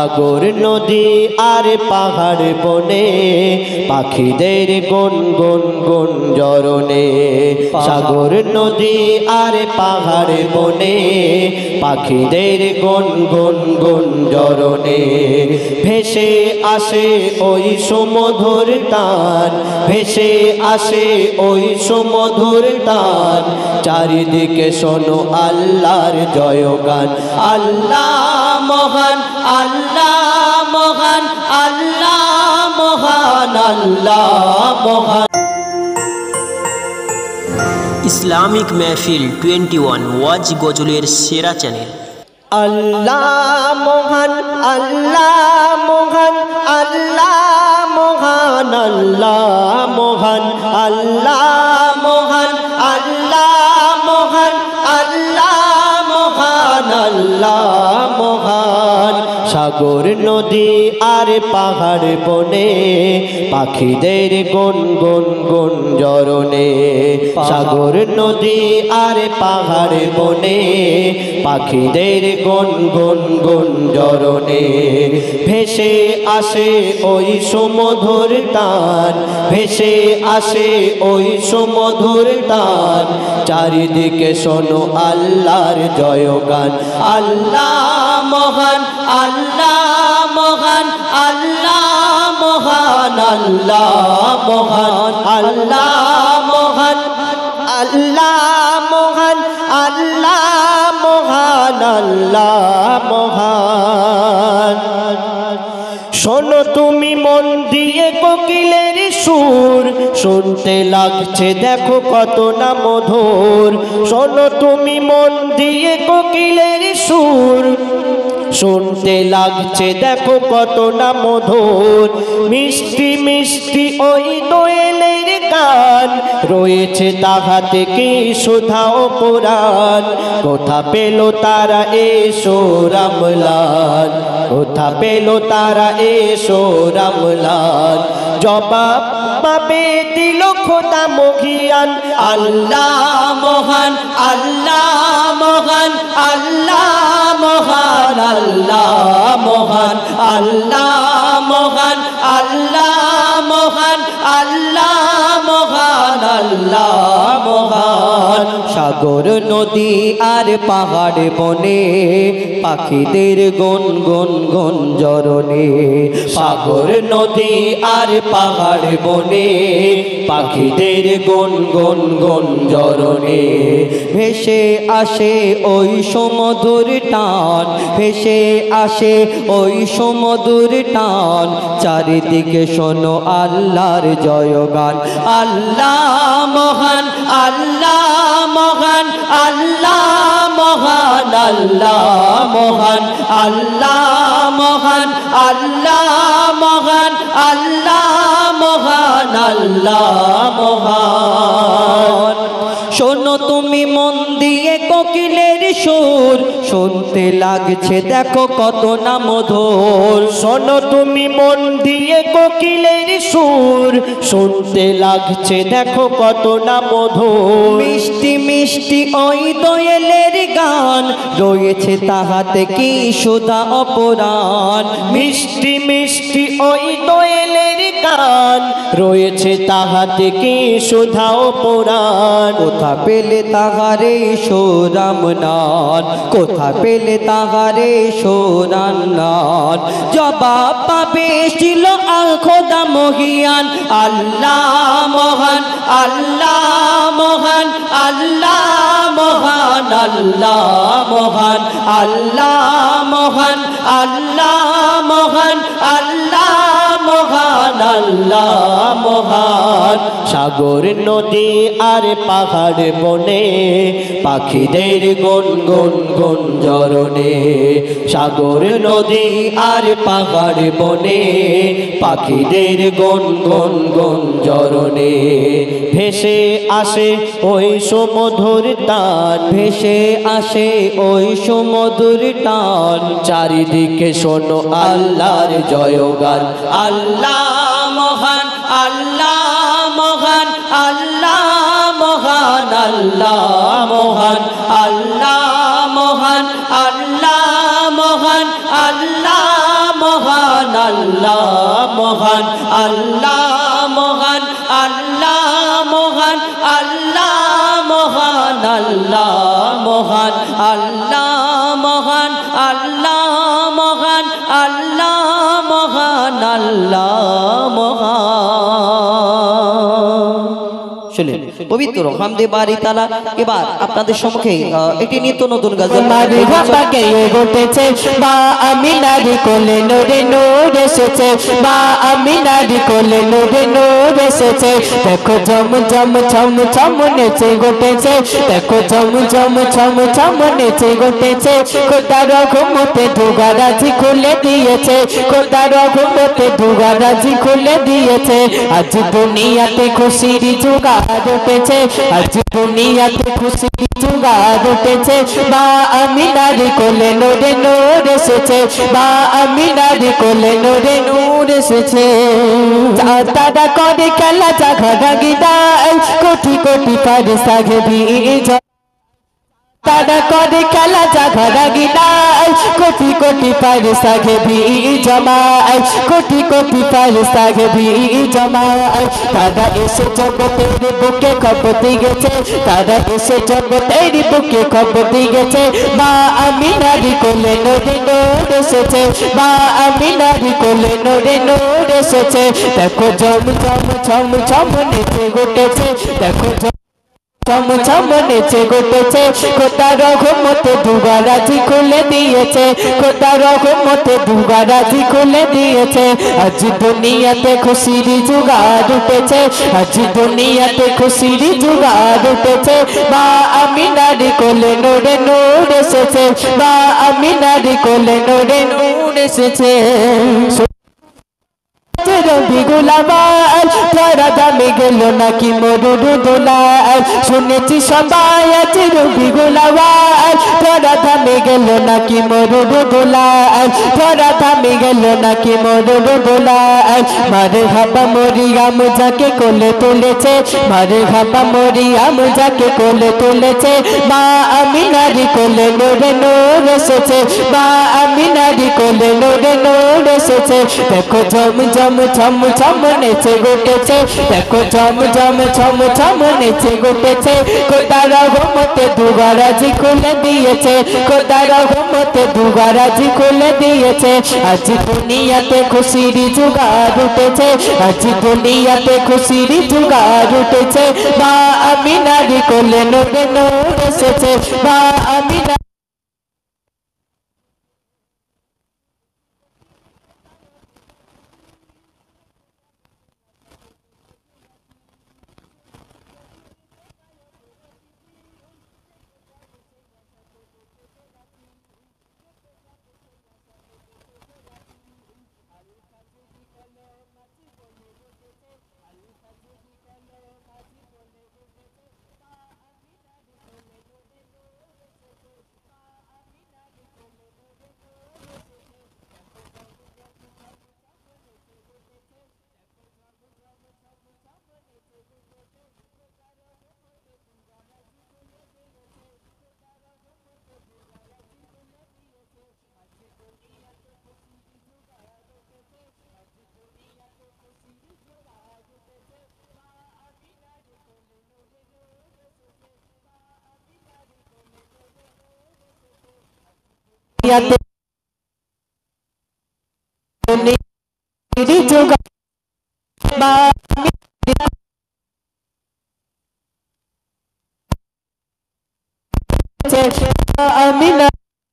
সাগর নদী আর পাহাড় বনে পাখিদের গুন গুন গুঞ্জরণে। সাগর নদী আর পাহাড় বনে পাখিদের গুন গুন গুঞ্জরণে। ভেসে আসে ওই সুমধুর টান, ভেসে আসে ওই সুমধুর টান। চারিদিকে শোনো আল্লাহর জয়গান। আল্লাহ মহান, আল্লাহ মহান, আল্লাহ মহান, আল্লাহ মহান। ইসলামিক মেহফিল 21 ওয়াজ গজলের সেরা চ্যানেল। আল্লাহ মহান, আল্লাহ মহান, আল্লাহ মহান, আল্লাহ মহান, আল্লাহ মহান, আল্লাহ মহান, আল্লাহ মহান, আল্লাহ মহান। সাগর নদী আর পাহাড় বনে পাখিদের গুন গুন গুঞ্জরণে। সাগর নদী আর পাহাড় বনে পাখিদের গুন গুন গুঞ্জরণে। ভেসে আসে ওই সুমধুর টান, ভেসে আসে ওই সুমধুর টান। চারিদিকে শোনো আল্লাহর জয়গান। আল্লাহ মহান, আল্লাহ মহান, আল্লাহ মহান, আল্লাহ মহান, আল্লাহ মহান, আল্লাহ মহান, আল্লাহ মহান, আল্লাহ মহান। শোনো তুমি মন দিয়ে কোকিলের সুর, শুনতে লাগছে দেখো কত না মধুর। শোনো তুমি মন দিয়ে কোকিলের সুর, শুনতে লাগছে দেখো কত না মধুর। মিষ্টি মিষ্টি ওই দোয়েলের গান, রয়েছে তাহাতে কি সুধা ও পুরাণ। কোথা পেল তারা এসো রামলাল, কোথা পেল তারা এসো রামলাল। জবাব পাবে দিল খোদা মহিয়ান। আল্লাহ মহান, আল্লাহ মহান, আল্লাহ মহান, আল্লাহ মহান, আল্লাহ মহান, আল্লাহ মহান, আল্লাহ মহান, আল্লাহ মহান। সাগর নদী আর পাহাড় বনে পাখিদের গুন গুন গুঞ্জরণে। সাগর নদী আর পাহাড় বনে পাখিদের গুন গুন গুঞ্জরণে। ভেসে আসে ওই সুমধুর টান, ভেসে আসে ওই সুমধুর টান। চারিদিকে শোনো আল্লাহর জয়গান। আল্লাহ মহান, আল্লাহ মহান, আল্লাহ মহান, আল্লাহ মহান, আল্লাহ মহান, আল্লাহ মহান, আল্লাহ মহান, আল্লাহ মহান। শোনো তুমি মন দিয়ে কোকিলের সুর, শুনতে লাগছে দেখো কত না মধুর। শোনো তুমি মন দিয়ে কোকিলের সুর, শুনতে লাগছে দেখো কত না মধুর। মিষ্টি মিষ্টি ওই দোয়েলের গান, রয়েছে তাহাতে কি সুধা অপরাণ। মিষ্টি মিষ্টি ওই দোয়েলের গান, রয়েছে তাহাতে কি সুধা অপরাণ। কোথা পেলে তাহারে সোরাম নান, কোথা পেলে তাহারে সোরান নান। জবাব পাবে ছিল আল খোদা মহিয়ান। আল্লাহ মহান, আল্লাহ মহান, আল্লাহ মহান, আল্লাহ মহান, আল্লাহ মহান, আল্লাহ মহান, আল্লাহ মহান, আল্লাহ মহান। সাগর নদী আর পাহাড় বনে পাখিদের গুন গুন গুঞ্জরণে। সাগর নদী আর পাহাড় বনে পাখিদের গুন গুন গুঞ্জরণে। ভেসে আসে ওই সুমধুর টান, ভেসে আসে ওই সুমধুর টান। চারিদিকে শোনো আল্লাহর জয়গান। আল্লাহ মহান, আল্লাহ মহান, আল্লাহ মহান, আল্লাহ মহান, আল্লাহ মহান, আল্লাহ মহান, আল্লাহ আল্লাহ মহান আল্লাহ মহান আল্লাহ মহান আল্লাহ মহান আল্লাহ মহান আল্লাহ মহান আল্লাহ মহান আল্লাহ মহান আল্লাহ মহান। শুনুন পবিত্র হামদে বারি তাআলা। এবার আপনাদের সম্মুখে এটি নিত্য নতুন গজল মারি বাবাকে ঘটেছে মা আমিনার কোলে নূরে নূর এসেছে মা আমিনার কোলে নূরে নূর এসেছে দেখো ঝম ঝম ছম ছম নেচে ঘটেছে দেখো ঝম ঝম ছম ছম নেচে ঘটেছে খোদা রহমতে দুগারাজি খুলে দিয়েছে খোদা রহমতে দুগারাজি খুলে দিয়েছে আজ দুনিয়াতে খুশির জোগাড় উঠেছে আজ দুনিয়াতে খুশির জোগাড় উঠেছে মা আমিনার কোলে নূরে নূর এসেছে মা আমিনার কোলে নূরে নূর এসেছে তারা করে খেলা জাগা গিদায় কোটি কোটি ফারিস্তা ঘিরে তারা করে খেলা জাগা গিদায় কোটি কোটি ফারিস্তা ঘিরে জমায় কোটি কোটি ফারিস্তা ঘিরে জমায় তারা এসে জগতের বুকে খবর দিয়ে গেছে তারা এসে জগতের বুকে খবর দিয়ে গেছে মা আমিনার কোলে নূরে নূর এসেছে মা আমিনার কোলে নূরে নূর এসেছে দেখো ঝম ঝম ছম ছম নেচে ঘটেছে দেখো ছম ছম নেচে ঘটেছে খোদা রহমতে দুগারাজি খুলে দিয়েছে খোদা রহমতে দুগারাজি খুলে দিয়েছে আজ দুনিয়াতে খুশির জোগাড় উঠেছে আজ দুনিয়াতে খুশির জোগাড় উঠেছে মা আমিনার কোলে নূরে নূর এসেছে মা আমিনার কোলে নূরে নূর এসেছে রবি গোলাবাল তোরা দামে গেল নাকি মরুর দোলাল শুনেছি সবাই আজ রবি গোলাবাল তোরা দামে গেল নাকি মরুর দোলাল তোরা দামে গেল নাকি মরুর দোলাল মারে হাবা মরিয়াম যাকে কোলে তুলেছে মারে হাবা মরিয়াম যাকে কোলে তুলেছে মা আমিনার কোলে নূরে নূর এসেছে মা আমিনার কোলে নূরে নূর এসেছে দেখো ঝম ঝম ছম ছম নেচে ঘটেছে দেখো ঝম ঝম ছম ছম নেচে ঘটেছে খোদা রহমতে দুগারাজি খুলে দিয়েছে খোদা রহমতে দুগারাজি খুলে দিয়েছে আজ দুনিয়াতে খুশির জোগাড় উঠেছে আজ দুনিয়াতে খুশির জোগাড় উঠেছে মা আমিনার কোলে নূরে নূর এসেছে মা আমিনার আমিনা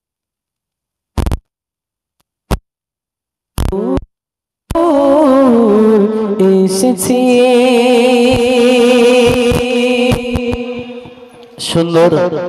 এসেছি সুন্দর